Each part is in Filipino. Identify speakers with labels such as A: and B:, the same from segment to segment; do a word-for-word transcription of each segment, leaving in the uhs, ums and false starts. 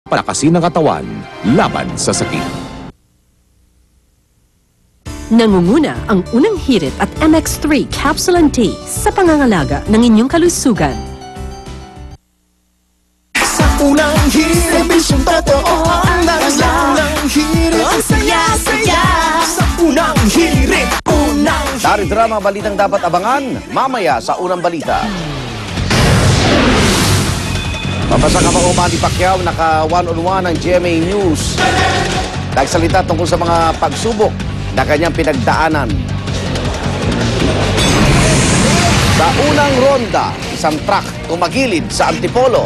A: palakasin ng katawan laban sa sakit.
B: Nangunguna ang unang hirit at M X three Capsule and Tea sa pangangalaga ng inyong kalusugan.
C: Sa unang hirit, bisyong totoo ang unang hirit. Ang saya-saya sa unang hirit. Unang hirit.
D: Dari drama balitang dapat abangan mamaya sa unang balita. Mabasa ka ba o Manny Pacquiao, naka one-on-one ng G M A News. Nagsalita tungkol sa mga pagsubok na kanyang pinagdaanan. Sa unang ronda, isang truck tumagilid sa Antipolo.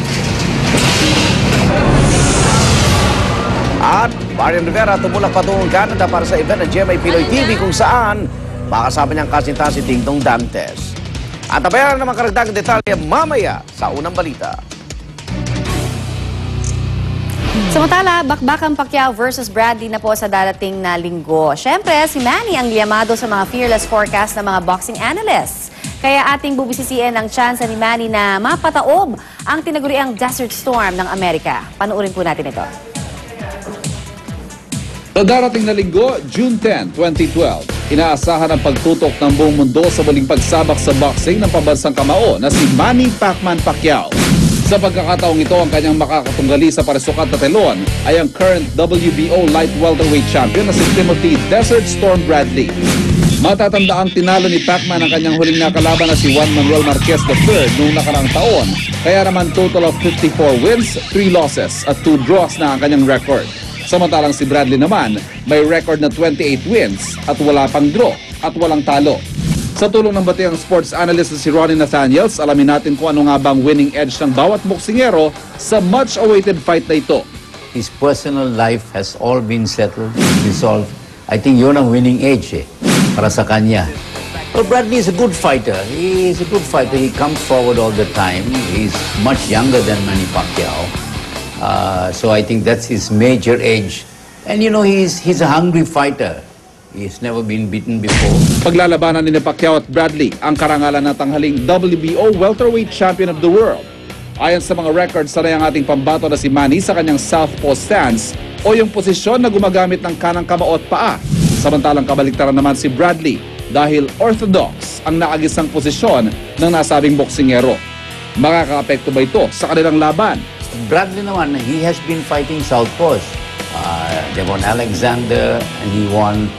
D: At Marian Rivera tumulak patungong Canada para sa event ng G M A Pinoy T V kung saan makasama niyang kasinta si Dingdong Dantes. At tabayan naman karagdagang detalye mamaya sa unang balita.
E: Samantala, bakbakang Pacquiao versus Bradley na po sa darating na linggo. Siyempre, si Manny ang liyamado sa mga fearless forecast ng mga boxing analysts. Kaya ating bubisisiin ang chance ni Manny na mapataob ang tinaguriang Desert Storm ng Amerika. Panuorin po natin ito.
F: Sa darating na linggo, June tenth, twenty twelve, inaasahan ang pagtutok ng buong mundo sa muling pagsabak sa boxing ng pambansang kamao na si Manny Pacman Pacquiao. Sa pagkakataong ito, ang kanyang makakatunggali sa parisukat na telon ay ang current W B O light welterweight champion na si Timothy Desert Storm Bradley. Matatanda ang tinalo ni Pacman ang kanyang huling nakalaban na si Juan Manuel Marquez the third noong nakaraang taon. Kaya naman total of fifty-four wins, three losses at two draws na ang kanyang record. Samantalang si Bradley naman may record na twenty-eight wins at wala pang draw at walang talo. Sa tulong ng batihang sports analyst na si Ronnie Nathaniels, alamin natin kung ano nga bang winning edge ng bawat boksingero sa much-awaited fight na ito.
G: His personal life has all been settled, resolved. I think yun ang winning edge eh, para sa kanya. Well, Bradley is a good fighter. He is a good fighter. He comes forward all the time. He's much younger than Manny Pacquiao. Uh, so I think that's his major edge. And you know, he's, he's a hungry fighter. He's never been beaten before.
F: Paglalabanan ni Pacquiao at Bradley ang karangalan na tanghaling W B O welterweight champion of the world. Ayon sa mga records, sanay ang ating pambato na si Manny sa kanyang southpaw stance o yung posisyon na gumagamit ng kanang kamao at paa. Samantalang kabaliktaran naman si Bradley dahil orthodox ang naagisang posisyon ng nasabing boksingero. Makakaapekto ba ito sa kanilang laban?
G: Bradley naman, he has been fighting southpaws. Uh, Devon Alexander, and he won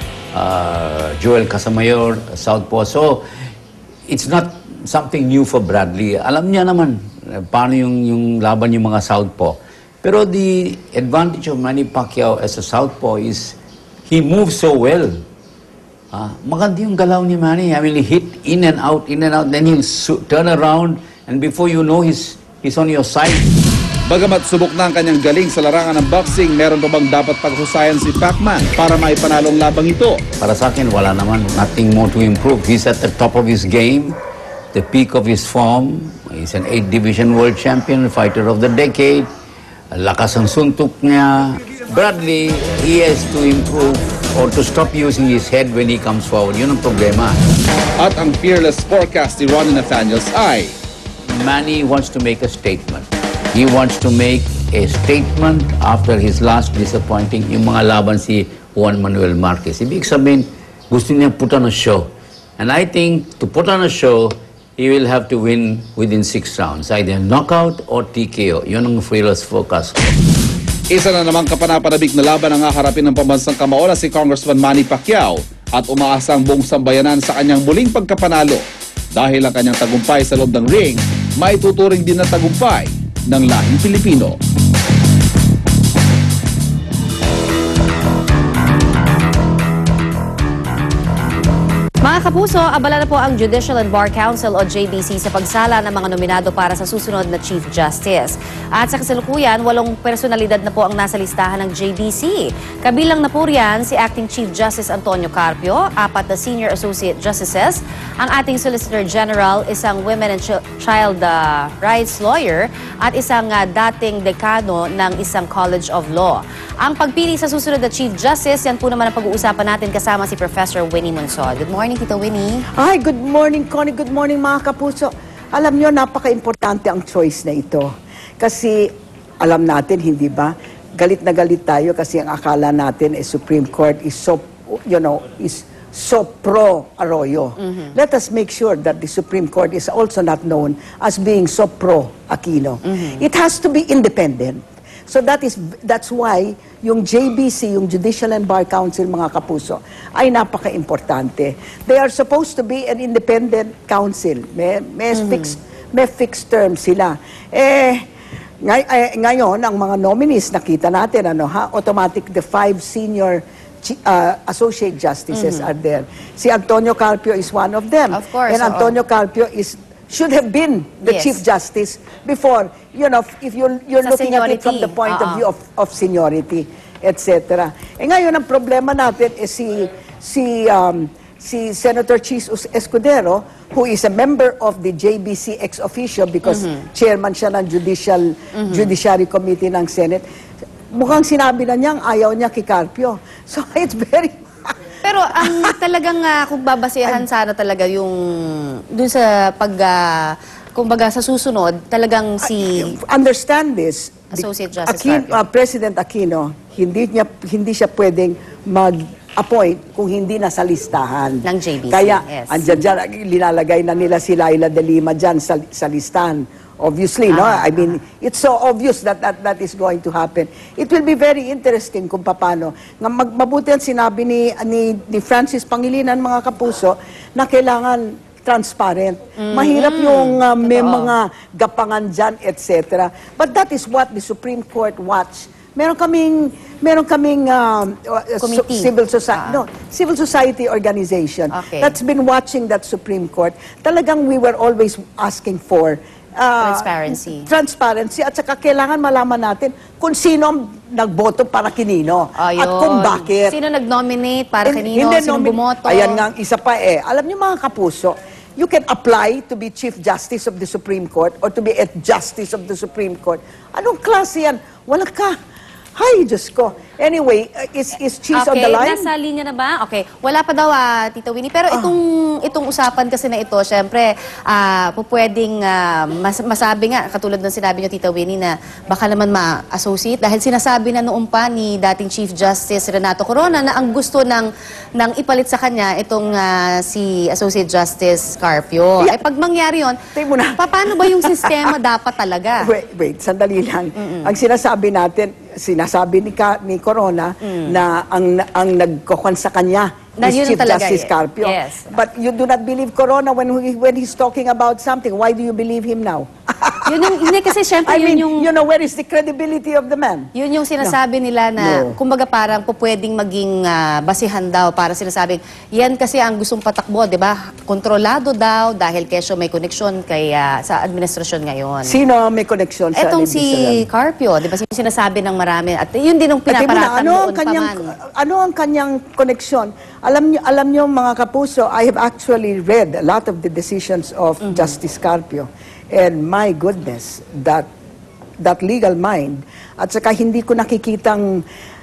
G: uh, Joel Casamayor, southpaw. So, it's not something new for Bradley. Alam niya naman paano yung, yung laban yung mga southpaw. Pero the advantage of Manny Pacquiao as a southpaw is he moves so well. Uh, maganda yung galaw ni Manny. I mean, he hit in and out, in and out. Then he'll turn around, and before you know, he's, he's on your side.
F: Bagamat subok na ang kanyang galing sa larangan ng boxing, meron pa bang dapat paghusayan si Pacman para maipanalo ang labang ito?
G: Para sa akin, wala naman. Nothing more to improve. He's at the top of his game, the peak of his form. He's an eight division world champion, fighter of the decade. Lakas ang suntok niya. Bradley, he has to improve or to stop using his head when he comes forward. Yun ang problema.
F: At ang fearless forecast ni Ronnie Nathaniels ay
G: Manny wants to make a statement. He wants to make a statement after his last disappointing yung mga laban si Juan Manuel Marquez. Ibig sabihin, gusto niya put on a show. And I think to put on a show, he will have to win within six rounds. Either knockout or T K O. Yun ang fearless focus ko.
F: Isa na namang kapanapanabik na laban ang haharapin ng pambansang kamao na si Congressman Manny Pacquiao at umaasa ang buong sambayanan sa kanyang muling pagkapanalo. Dahil ang kanyang tagumpay sa loob ng ring, maituturing din na tagumpay ng lahing Pilipino.
E: Mga kapuso, abala na po ang Judicial and Bar Council o J B C sa pagsala ng mga nominado para sa susunod na Chief Justice. At sa kasalukuyan, walong personalidad na po ang nasa listahan ng J B C. Kabilang na po riyan si Acting Chief Justice Antonio Carpio, apat na Senior Associate Justices, ang ating Solicitor General, isang Women and Ch Child uh, Rights Lawyer, at isang uh, dating dekano ng isang College of Law. Ang pagpili sa susunod na Chief Justice, yan po naman ang pag-uusapan natin kasama si Professor Winnie Monsod. Good morning, Tito Winnie.
H: Ay, good morning, Connie. Good morning, mga kapuso. Alam nyo, napaka-importante ang choice na ito. Kasi alam natin, hindi ba? Galit na galit tayo kasi ang akala natin is Supreme Court is so, you know, is so pro Arroyo. Let us make sure that the Supreme Court is also not known as being so pro Aquino. It has to be independent. So that is that's why yung J B C, yung Judicial and Bar Council, mga kapuso, ay napaka-importante. They are supposed to be an independent council. May, may, fixed, may fixed term sila. Eh, ngay, eh, ngayon, ang mga nominees, nakita natin, ano, ha, automatic, the five senior uh, associate justices are there. Si Antonio Carpio is one of them.
E: Of course,
H: And
E: oo.
H: Antonio Carpio is should have been the
E: Yes.
H: Chief Justice before, you know, if you're, you're
E: Sa
H: looking at it from the
E: seniority.
H: point of
E: Oo.
H: view of, of seniority, et cetera. Eh ngayon, ang problema natin is si, si, um, si Senator Chis Escudero, who is a member of the J B C ex officio because chairman siya ng Judicial, Judiciary Committee ng Senate. Mukhang sinabi na niyang ayaw niya kay Carpio. So it's very...
E: Pero ang talagang uh, kung babasehan sana talaga yung dun sa pag uh, kumbaga sa susunod talagang si
H: Understand this.
E: Associate Justice
H: Aquino,
E: Carpio.
H: uh, President Aquino, hindi niya hindi siya pwedeng mag-appoint kung hindi nasa listahan.
E: Ng J B C,
H: Kaya,
E: yes.
H: andyan dyan, linalagay na nila si Laila de Lima dyan sa, sa listahan. Obviously, no?
E: Ah,
H: I mean, it's so obvious that, that that is going to happen. It will be very interesting kung paano. Nga mag, mabuti ang sinabi ni, ni, ni Francis Pangilinan, mga kapuso, na kailangan transparent. Mahirap yung uh, may
E: Totoo.
H: mga gapangan dyan, et cetera. But that is what the Supreme Court watch. Meron kaming meron kaming uh, uh, so-
E: Committee.
H: civil society
E: Ah.
H: no, civil society organization
E: Okay.
H: that's been watching that Supreme Court. Talagang we were always asking for uh,
E: Transparency.
H: transparency at saka kailangan malaman natin kung sino ang nagboto para kinino
E: Ayun.
H: at kung bakit.
E: Sino nag-nominate para
H: Hin-
E: kanino,
H: hindi
E: sino
H: nomin-
E: bumoto.
H: Ayan nga ang isa pa eh. Alam niyo mga kapuso, you can apply to be Chief Justice of the Supreme Court or to be a Justice of the Supreme Court. Anong klase yan? Wala ka. Hay, Diyos ko. Anyway, uh, is, is Cheese on
E: Okay,
H: the line?
E: nasa linya na ba? Okay. Wala pa daw, ah, Tita Winnie. Pero itong, itong usapan kasi na ito, syempre, ah, po pwedeng ah, mas, masabi nga, katulad ng sinabi niyo, Tita Winnie, na baka naman ma-associate. Dahil sinasabi na noong pa ni dating Chief Justice Renato Corona na ang gusto ng, ng ipalit sa kanya itong ah, si Associate Justice Carpio.
H: Yeah.
E: Eh, pag mangyari yun,
H: Tingnan mo na.
E: pa- paano ba yung sistema dapat talaga?
H: Wait, wait, sandali lang. Ang sinasabi natin, sinasabi ni, Ka, ni Corona na ang ang nagkokon sa kanya
E: Na
H: is
E: yun
H: Chief
E: talaga,
H: Justice
E: eh.
H: Carpio.
E: Yes.
H: But you do not believe Corona when he, when he's talking about something. Why do you believe him now?
E: Yun yung, hindi kasi syempre
H: I
E: yun
H: mean,
E: yung...
H: you know, where is the credibility of the man?
E: Yun yung sinasabi nila na,
H: No.
E: kumbaga parang po pwedeng maging ah, basihan daw para sinasabing, yan kasi ang gustong patakbo, di ba? Kontrolado daw dahil kesyo may koneksyon kay, ah, sa administrasyon ngayon.
H: Sino ang may connection sa
E: Etong si
H: administrasyon?
E: Carpio, di ba? Sinasabi ng marami. At yun din ang
H: At tingnan mo na,
E: pinaparatan
H: ano ang
E: noon pa
H: kanyang
E: man.
H: ano ang kanyang koneksyon? Alam niyo alam niyo mga kapuso, I have actually read a lot of the decisions of
E: Mm-hmm.
H: Justice Carpio. And my goodness, that that legal mind at saka hindi ko nakikitang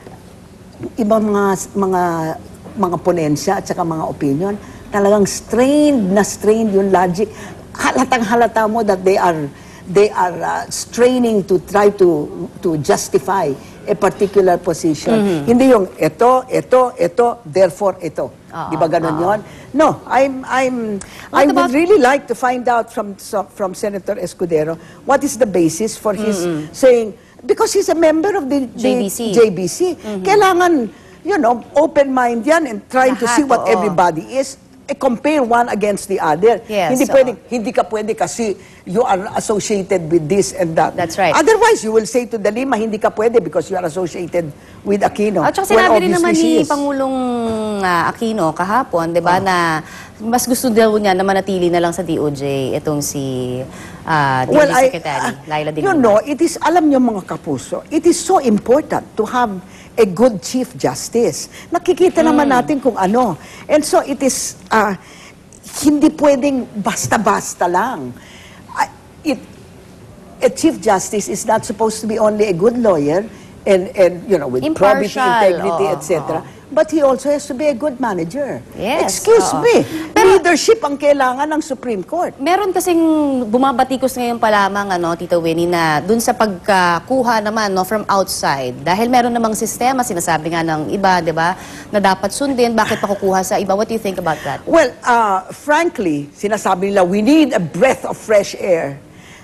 H: ibang mga mga mga ponensya at saka mga opinion, talagang strained na strained yung logic. Halatang halata mo that they are they are uh, straining to try to to justify a particular position. Hindi yung ito, ito, ito, therefore ito.
E: Oo,
H: Di ba ganun yun? No, I'm I'm I
E: What
H: would
E: about-
H: really like to find out from so- from Senator Escudero what is the basis for his saying, because he's a member of the, the
E: J B C.
H: J B C. Kailangan, you know, open mind yan and trying to
E: Lahat,
H: see what
E: oo.
H: everybody is. Eh, compare one against the other.
E: Yes,
H: hindi
E: oo.
H: pwede, hindi ka pwede kasi you are associated with this and that.
E: That's right.
H: Otherwise, you will say to the Lima, hindi ka pwede because you are associated with Aquino.
E: At saka
H: Well,
E: sinabi rin naman
H: obviously
E: ni
H: she is.
E: Pangulong ah, Aquino kahapon, di ba, na mas gusto daw niya na manatili na lang sa D O J itong si ah, D O J
H: Well, I-
E: Secretary,
H: uh,
E: Laila de
H: You
E: Lima.
H: know, it is, alam niyo mga kapuso, it is so important to have a good Chief Justice. Nakikita
E: Hmm.
H: naman natin kung ano. And so it is, uh, hindi pwedeng basta-basta lang. Uh, it, a Chief Justice is not supposed to be only a good lawyer and, and you know, with probity,
E: Impartial,
H: integrity,
E: oo,
H: et cetera. but he also has to be a good manager.
E: Yes,
H: Excuse
E: oo.
H: me. Leadership ang kailangan ng Supreme Court.
E: Meron kasing bumabatikos ngayon pa lamang, ano, Tita Winnie, na dun sa pagkakuha naman, no, from outside. Dahil meron namang sistema, sinasabi nga ng iba, di ba, na dapat sundin, bakit pakukuha sa iba? What do you think about that?
H: Well, uh, frankly, sinasabi nila, we need a breath of fresh air.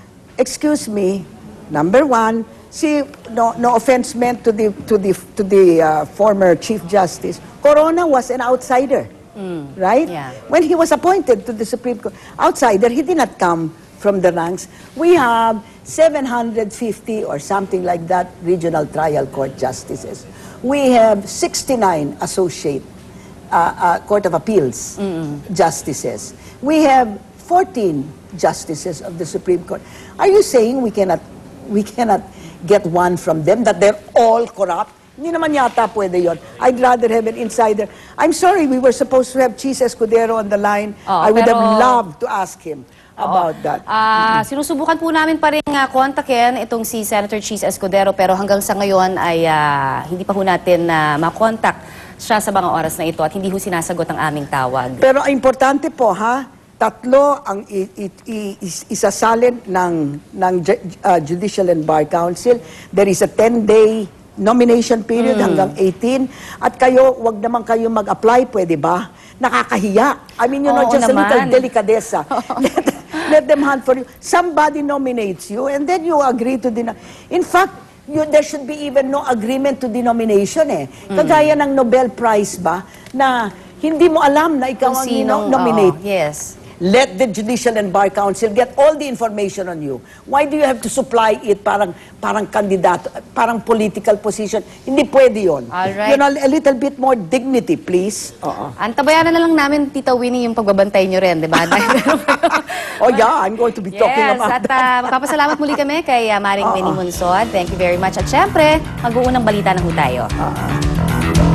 H: Excuse me, number one, see, no, no offense meant to the, to the, to the uh, former Chief Justice, Corona was an outsider, right?
E: Yeah.
H: When he was appointed to the Supreme Court, outsider, he did not come from the ranks. We have seven hundred fifty or something like that regional trial court justices. We have sixty-nine associate uh, uh, Court of Appeals justices. We have fourteen justices of the Supreme Court. Are you saying we cannot we cannot get one from them, that they're all corrupt? Hindi naman yata pwede yon. I'd rather have an insider. I'm sorry, we were supposed to have Cheese Escudero on the line.
E: Oo,
H: I would
E: pero-
H: have loved to ask him about that.
E: Ah, sinusubukan po namin pa rin uh, kontakin itong si Senator Cheese Escudero, pero hanggang sa ngayon ay ah, hindi pa ho natin na makontak siya sa mga oras na ito at hindi ho sinasagot ang aming tawag.
H: Pero ang importante po, ha, tatlo ang i- i- i- is- isasalin ng, ng Ju- uh, Judicial and Bar Council. There is a ten-day nomination period hanggang eighteen. At kayo, wag naman kayo mag-apply, pwede ba? Nakakahiya. I mean, you know,
E: Oo
H: just a little
E: naman.
H: delicadeza. let, let them hunt for you. Somebody nominates you and then you agree to the... In fact, you, there should be even no agreement to the nomination eh. Kagaya ng Nobel Prize ba, na hindi mo alam na ikaw
E: Kung
H: ang
E: sinong,
H: no- nominate.
E: oo, yes.
H: Let the Judicial and Bar Council get all the information on you. Why do you have to supply it parang parang kandidato, parang political position? Hindi pwede yun.
E: Alright.
H: You know, a little bit more dignity, please. Oo.
E: Antabayanan na lang namin, Tita Winnie, yung pagbabantay nyo rin, di ba?
H: Oh yeah, I'm going to be talking
E: Yes,
H: about
E: at
H: that.
E: uh, magpapasalamat muli kami kay uh, Maring
H: Oo.
E: Winnie Munsod. Thank you very much. At syempre, mag-uunang balita na ho tayo.
H: Ah, ah.